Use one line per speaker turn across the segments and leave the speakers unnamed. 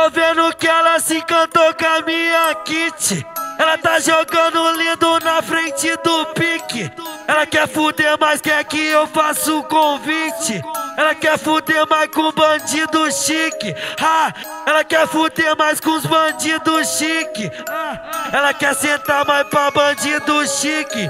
Tô vendo que ela se encantou com a minha kit. Ela tá jogando lindo na frente do pique. Ela quer fuder, mas quer que eu faça o convite. Ela quer fuder mais com bandido chique. Ela quer fuder mais com os bandidos chique. Ela quer sentar mais pra bandido chique.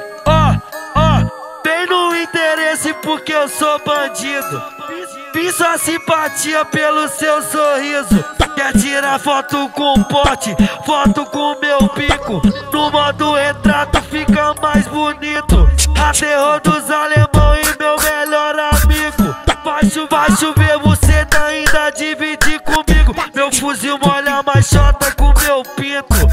Vem no interesse porque eu sou bandido. Fiz sua simpatia pelo seu sorriso. Quer tirar foto com pote, foto com meu pico. No modo retrato fica mais bonito. A terror dos alemão e meu melhor amigo. Vai chover, você ainda dividir comigo. Meu fuzil molha mais chota com meu pinto.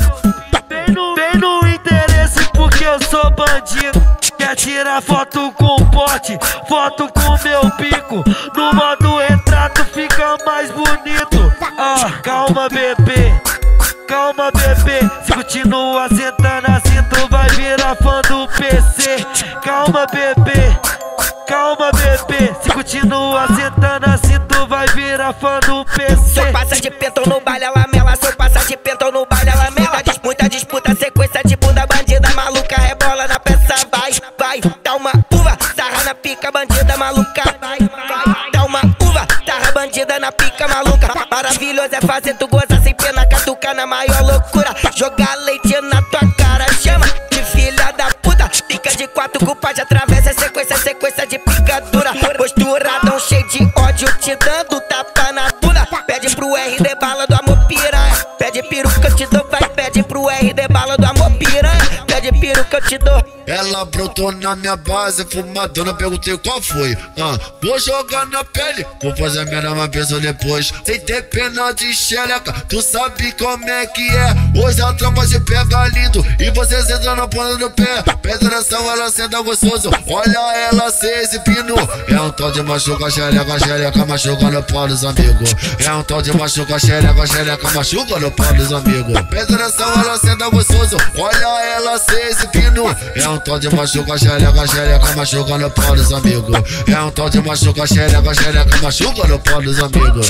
Vem no interesse porque eu sou bandido. Quer tirar foto com pote, foto com meu pico. No modo retrato fica mais bonito. Calma bebê, calma bebê. Se continua sentando assim tu vai virar fã do PC. Calma bebê, calma bebê. Se continua sentando assim tu vai virar fã do PC.
Se eu passar de pentão no baile ela mela. Se eu passar de pentão no baile ela mela. Muita disputa, sequência de bunda bandida maluca. Rebola na peça, vai, dá uma uva, sarra na pica, bandida maluca. Vai, dá uma uva, sarra bandida na pica maluca. Maravilhoso é fazer tu gozar sem pena, catucar na maior loucura. Jogar leite na tua cara, chama de filha da puta. Pica de quatro, culpa de atravessa, sequência de picadura. Posturadão cheio de ódio, te dando tapa na bunda. Pede pro RD bala do amor piranha. Pede peruca eu te dou, vai, pede pro RD bala do amor piranha. Pede peruca eu te dou.
Ela brotou na minha base, fumadona, perguntei qual foi. Vou jogar na pele, vou fazer a merda uma vez ou depois. Sem ter pena de xereca, tu sabe como é que é. Hoje a tropa se pega lindo e vocês entram na ponta do pé. Pedração, ela senta gostoso, olha ela se exibindo. É um tal de machuca, xereca, machuca no pau dos amigos. É um tal de machuca, xereca, machuca no pau dos amigos. Pedração, ela senta gostoso, olha ela se exibindo. É um tal de machuca, xereca, machuca no pau dos amigos. É um tal de machuca, xereca, machuca no pau dos amigos.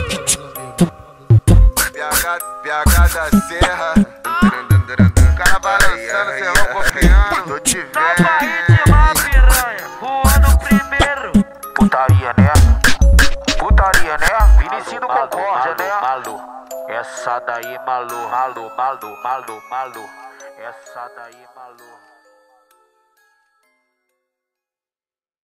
PH da Serra, o cara balançando, cê vão confiando. Tô te vendo.
Piranha, voando primeiro.
Putaria, né? Vinicius do Concórdia, né? Malu, essa daí malu. Essa daí malu.